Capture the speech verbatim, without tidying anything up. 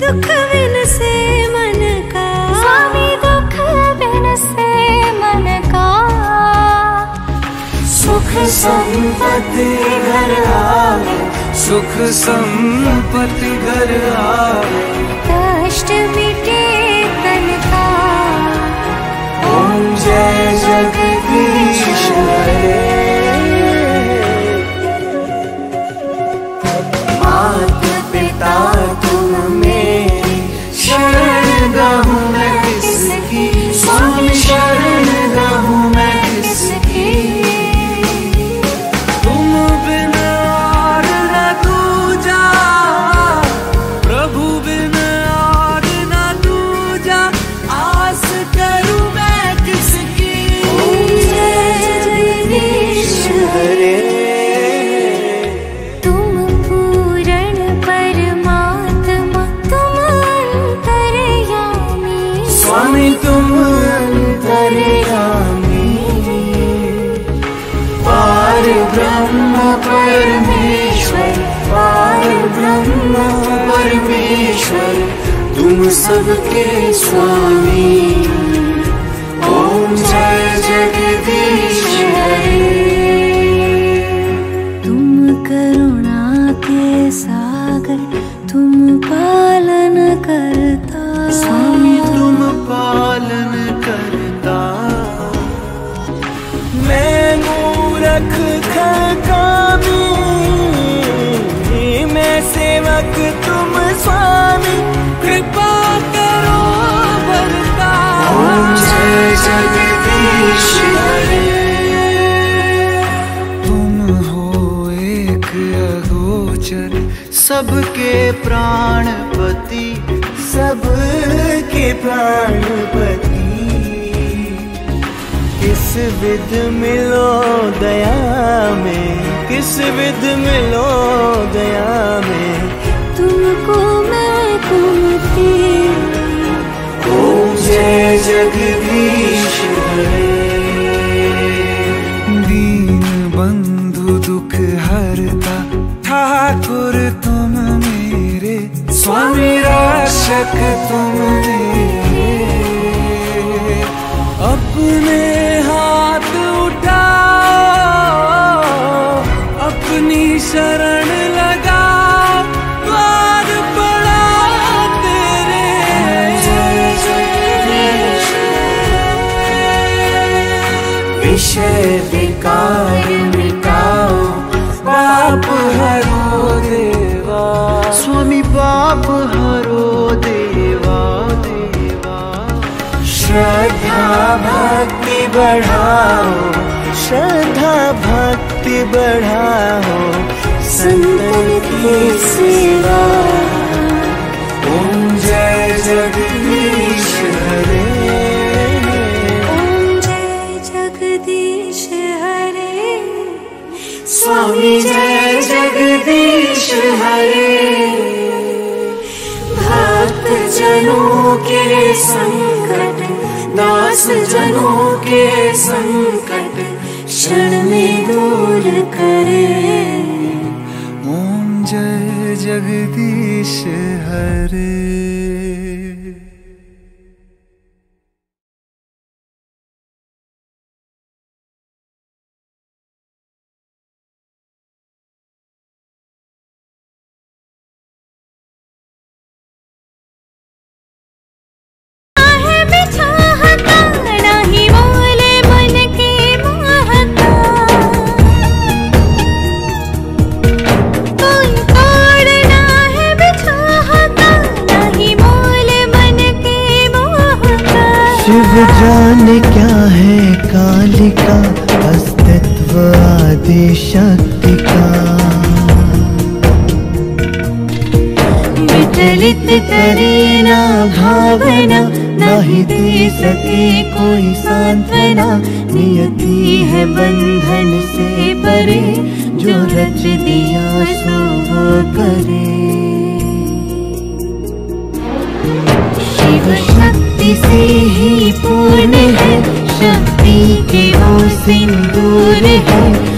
दुख बिन से मन का, स्वामी दुख बिन से मन का। सुख संपत्ति घर आवे, सुख संपत्ति घर आवे, कष्ट मिटे तन का। ओम जय जगदीश हरे। मात पिता तुम मेरी, शरण गहूँ मैं किसकी, स्वामी शरण गहूँ मैं किसकी। तुम बिन और न दूजा, प्रभु बिन और न दूजा, आस करूँ मैं किसकी। ओम जय जगदीश हरे। तुम पूर्ण परमात्मा, तुम अंतर्यामी, स्वामी तुम अंतर्यामी। पार ब्रह्म परमेश्वर, पार ब्रह्म परमेश्वर, तुम सबके स्वामी। ओम जय जगदीश हरे। तुम करुणा के सागर, तुम पालन करता, स्वामी तुम पालन करता। मैं मूर्ख खकामी, मैं सेवक तुम स्वामी, कृपा करो बरता। ओम जय जगदीश हरे। तुम हो एक अगोचर, सबके प्राणपति, सबके प्राणपति। किस विध मिलो दया में, किस विध मिलो दया में, तुमको मैं कुमती। ओम जय जगदीश हरे। दीन बंधु दुख हरता, ठाकुर तुम मेरे, स्वामी रक्षक तुम मेरे। अपने हाथ उठाओ, अपनी शरण लगाओ, द्वार पड़ा तेरे। विषय विकार मिटाओ, पाप हरो देवा, स्वामी पाप हरो देवा देवा। श्रद्धा भक्ति बढ़ाओ, श्रद्धा भक्ति बढ़ाओ, संतन की सेवा। ओम जय जगदीश हरे। ओम जय जगदीश हरे। स्वामी जय जगदीश हरे। भक्त जनों के संकट, दास जनों के संकट, क्षण में दूर करे। ओम जय जगदीश हरे। शिव जाने क्या है कालिका, अस्तित्व आदि शक्ति का। विचलित करे ना भावना, नहीं दे सके कोई सांत्वना। नियति है बंधन से परे, जो रच दिया सो वो करे। शिव शक्ति से ही पूर्ण है, शक्ति के वो सिंदूर है।